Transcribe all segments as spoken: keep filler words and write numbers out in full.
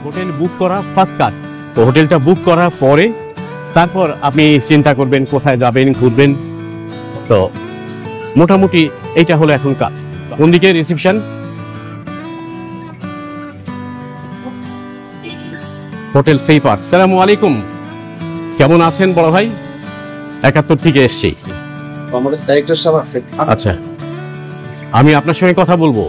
Hotel book করা first কাজ। তো হোটেলটা বুক করার পরে তারপর আপনি চিন্তা করবেন কোথায় যাবেন, ঘুরবেন। তো মোটামুটি এইটা হলো এখন কাজ। কোন দিকে রিসেপশন? Hotel sea park. সালামু আলাইকুম, কেমন আছেন বড় ভাই? একাত্তর থেকে এসছি। আমাদের ডাইরেক্টর সাহেব আছে। আচ্ছা, আমি আপনার সঙ্গে কথা বলবো।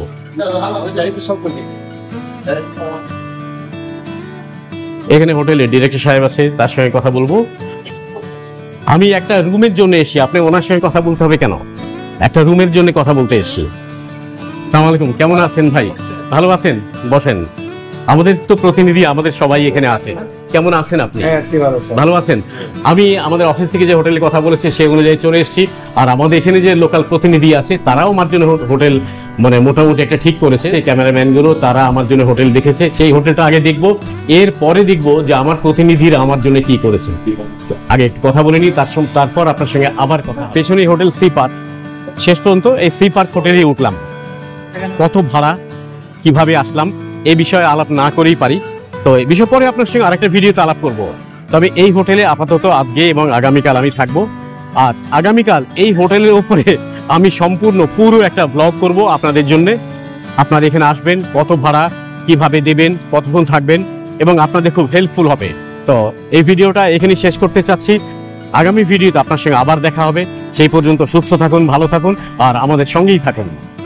এখানে হোটেলে ডিরেক্টর সাহেব আছে, তার সঙ্গে কথা বলবো। আমি একটা রুমের জন্য এসেছি, আপনি ওনার সঙ্গে কথা বলতে হবে কেন? একটা রুমের জন্য কথা বলতে এসেছি। আসসালামু আলাইকুম, কেমন আছেন ভাই? ভালো আছেন? বসেন। আমাদের তো প্রতিনিধি, আমাদের সবাই এখানে আছে। কেমন আছেন আপনি? ভালো আছেন? আমি আমাদের অফিস থেকে যে হোটেলে কথা বলেছি সেই অনুযায়ী চলে এসেছি। আর আমাদের এখানে যে লোকাল প্রতিনিধি আছে তারাও আমার জন্য হোটেল মানে মোটামুটি একটা ঠিক করেছে। সেই ক্যামেরাম্যানগুলো তারা আমার জন্য হোটেল দেখেছে। সেই হোটেলটা আগে দেখবো, এর পরে দেখবো যে আমার প্রতিনিধিরা আমার জন্য কি করেছে। আগে একটু কথা বলে নিই, তার সঙ্গে তারপর আপনার সঙ্গে আবার কথা। পেছনেই হোটেল সি পার্ক। শেষ পর্যন্ত এই সি পার্ক হোটেলেই উঠলাম। কত ভাড়া, কিভাবে আসলাম, এই বিষয়ে আলাপ না করেই পারি। তো এই বিষয় পরে আপনার সঙ্গে আরেকটা ভিডিওতে আলাপ করব। তবে এই হোটেলে আপাতত আজকে এবং আগামীকাল আমি থাকবো। আর আগামীকাল এই হোটেলের উপরে আমি সম্পূর্ণ পুরো একটা ব্লগ করব আপনাদের জন্য। আপনারা এখানে আসবেন, কত ভাড়া, কিভাবে দেবেন, কতক্ষণ থাকবেন, এবং আপনাদের খুব হেল্পফুল হবে। তো এই ভিডিওটা এখানেই শেষ করতে চাচ্ছি। আগামী ভিডিওতে আপনার সঙ্গে আবার দেখা হবে। সেই পর্যন্ত সুস্থ থাকুন, ভালো থাকুন, আর আমাদের সঙ্গেই থাকুন।